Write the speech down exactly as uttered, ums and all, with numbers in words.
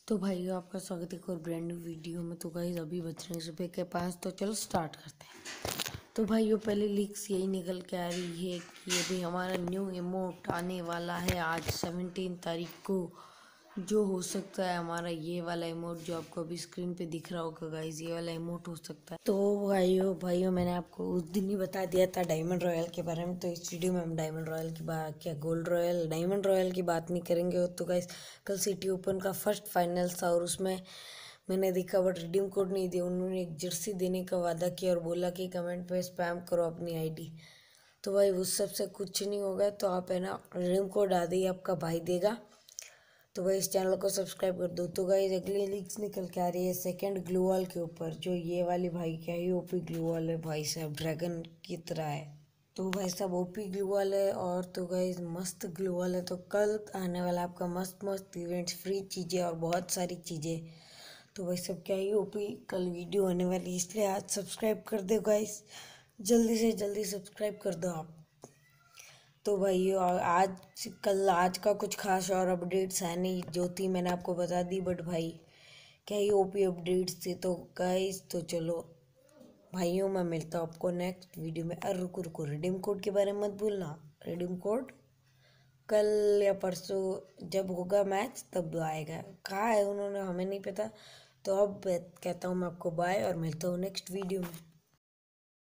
तो भाइयों, आपका स्वागत है एक और ब्रांड न्यू वीडियो में। तो गाइस अभी बज रहे हैं सुबह के पास, तो चलो स्टार्ट करते हैं। तो भाइयों, पहले लीक्स यही निकल के आ रही है कि ये भी हमारा न्यू इमोट आने वाला है आज सेवनटीन तारीख को, जो हो सकता है हमारा ये वाला इमोट जो आपको अभी स्क्रीन पे दिख रहा होगा गाइस, ये वाला इमोट हो सकता है। तो भाइयों भाइयों मैंने आपको उस दिन ही बता दिया था डायमंड रॉयल के बारे में। तो इस वीडियो में हम डायमंड रॉयल की बात, क्या गोल्ड रॉयल, डायमंड रॉयल की बात नहीं करेंगे। तो गाइस कल सिटी ओपन का फर्स्ट फाइनल था और उसमें मैंने देखा बट रिडीम कोड नहीं दिया। उन्होंने एक जर्सी देने का वादा किया और बोला कि कमेंट पे स्पैम करो अपनी आईडी। तो भाई उस सब से कुछ नहीं होगा, तो आप है ना रिडीम कोड आ ही आपका भाई देगा। तो भाई इस चैनल को सब्सक्राइब कर दो। तो गाइस अगली लीक्स निकल के आ रही है सेकंड ग्लू वॉल के ऊपर, जो ये वाली भाई क्या ही ओपी ग्लू वॉल है भाई साहब, ड्रैगन की तरह है। तो भाई साहब ओपी ग्लू वॉल है और तो गाइस मस्त ग्लू वॉल है। तो कल आने वाला आपका मस्त मस्त इवेंट्स, फ्री चीज़ें और बहुत सारी चीज़ें। तो भाई सब क्या ही ओपी कल वीडियो आने वाली, इसलिए आज सब्सक्राइब कर दो गाइस, जल्दी से जल्दी सब्सक्राइब कर दो आप। तो भाई और आज कल आज का कुछ खास और अपडेट्स है नहीं, जो थी मैंने आपको बता दी, बट भाई क्या ही ओपी अपडेट्स थे। तो गाइस तो चलो भाइयों, मैं मिलता हूँ आपको नेक्स्ट वीडियो में। अरे रुको रुको, रिडीम कोड के बारे में मत भूलना। रिडीम कोड कल या परसों जब होगा मैच तब आएगा। कहाँ है उन्होंने, हमें नहीं पता। तो अब कहता हूँ मैं आपको बाय और मिलता हूँ नेक्स्ट वीडियो में।